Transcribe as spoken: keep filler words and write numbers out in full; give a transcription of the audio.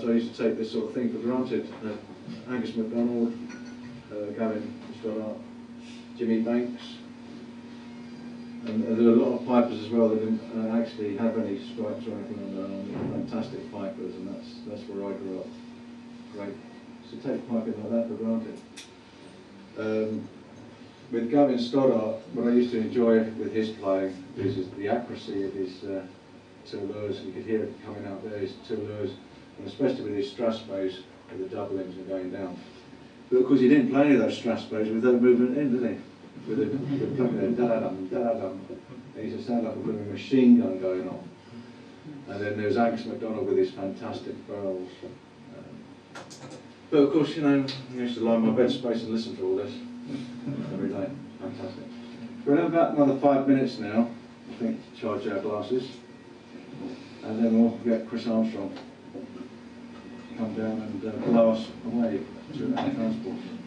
times I used to take this sort of thing for granted. Uh, Angus MacDonnell, uh, Gavin Stoddart, Jimmy Banks, and uh, there are a lot of pipers as well that didn't uh, actually have any stripes or anything on their arm. Fantastic pipers, and that's that's where I grew up. Great. So take piping like that for granted. Um, with Gavin Stoddart, what I used to enjoy with his playing is, is the accuracy of his uh, Ceol. You could hear it coming out there, his Ceol, and especially with his Strasbows, with the doublings and going down. But of course he didn't play any of those Strasbows with no movement in, did he? With the, the plucking there, da-da-dum, da-da-dum. It used to sound like a blooming machine gun going on. And then there's Angus MacDonnell with his fantastic barrels. Um, but of course, you know, I used to lie in my bed space and listen to all this every day. Fantastic. We're in about another five minutes now, I think, to charge our glasses. And then we'll get Chris Armstrong to come down and uh, blow us away to our transport.